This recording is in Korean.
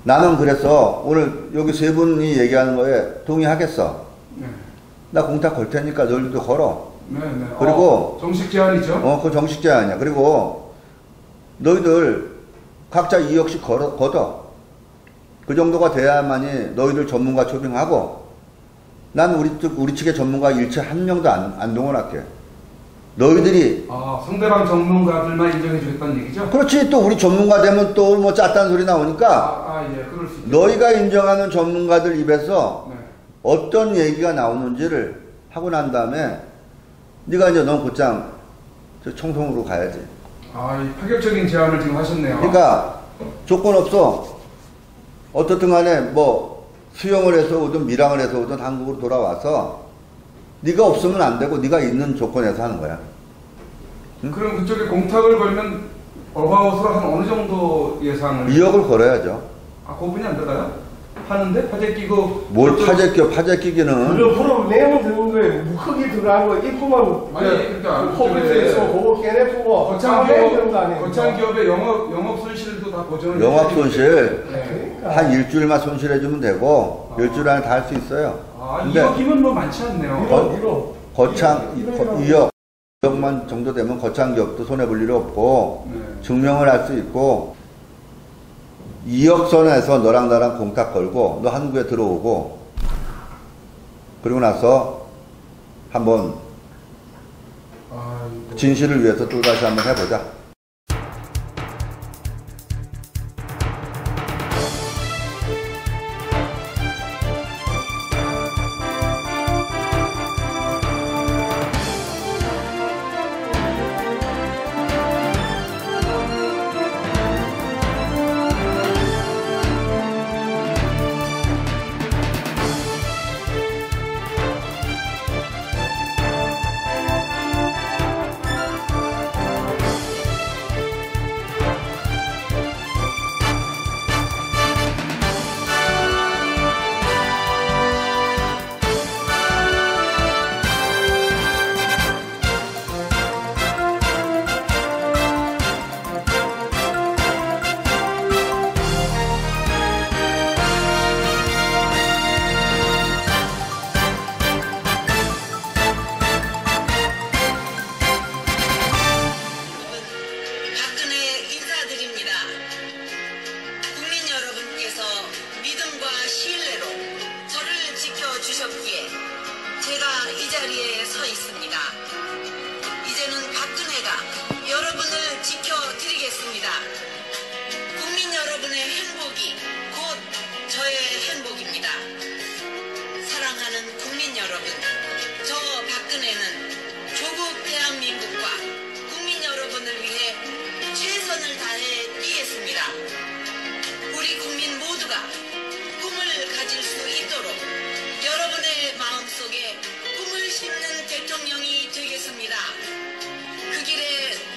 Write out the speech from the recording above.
나는 그래서 오늘 여기 세 분이 얘기하는 거에 동의하겠어. 네. 나 공탁 걸 테니까 너희들도 걸어. 네네. 그리고 정식 제안이죠? 그거 정식 제안이야. 그리고 너희들 각자 2억씩 걷어. 그 정도가 돼야만이 너희들 전문가 초빙하고 난 우리 측의 전문가 일체 한 명도 안 동원할게. 너희들이 상대방 전문가들만 인정해 주겠다는 얘기죠? 그렇지. 또 우리 전문가 되면 또 뭐 짰다는 소리 나오니까 예, 그럴 수 있죠. 너희가 인정하는 전문가들 입에서 네. 어떤 얘기가 나오는지를 하고 난 다음에 네가 이제 넌 곧장 청송으로 가야지. 이 파격적인 제안을 지금 하셨네요. 그러니까 조건 없어. 어떻든 간에 뭐 수영을 해서 오든 밀항을 해서 오든 한국으로 돌아와서 네가 없으면 안 되고 네가 있는 조건에서 하는 거야. 응? 그럼 그쪽에 공탁을 걸면 어바웃으로 한 어느 정도 예상을? 2억을 걸어야죠. 그분이 안 들어가요? 파는데? 파재 끼고 뭘 파재 끼워? 파재 끼기는 프로 내용 드는 거에 흙이 들어간 거 입구만 그러니까 코피스 있으면 그거 깨내고 거창 기업의 영업 손실도 다 보전을 영업 손실 네. 한 일주일만 손실해주면 되고 일주일 안에 다 할 수 있어요. 2억이면 뭐 많지 않네요. 거창 2억만 정도 되면 거창 기업도 손해 볼 일이 없고 증명을 할 수 있고 2억 선에서 너랑 나랑 공탁 걸고 너 한국에 들어오고 그리고 나서 한번 진실을 위해서 또 다시 한번 해보자. 주셨기에 제가 이 자리에 서 있습니다. 이제는 박근혜가 여러분을 지켜드리겠습니다. 국민 여러분의 행복이 곧 저의 행복입니다. 사랑하는 국민 여러분, 저 박근혜는 조국 대한민국과 국민 여러분을 위해 최선을 다해 뛰겠습니다. 우리 국민 모두가 꿈을 가질 수 있도록 여러분의 마음속에 꿈을 심는 대통령이 되겠습니다. 그 길에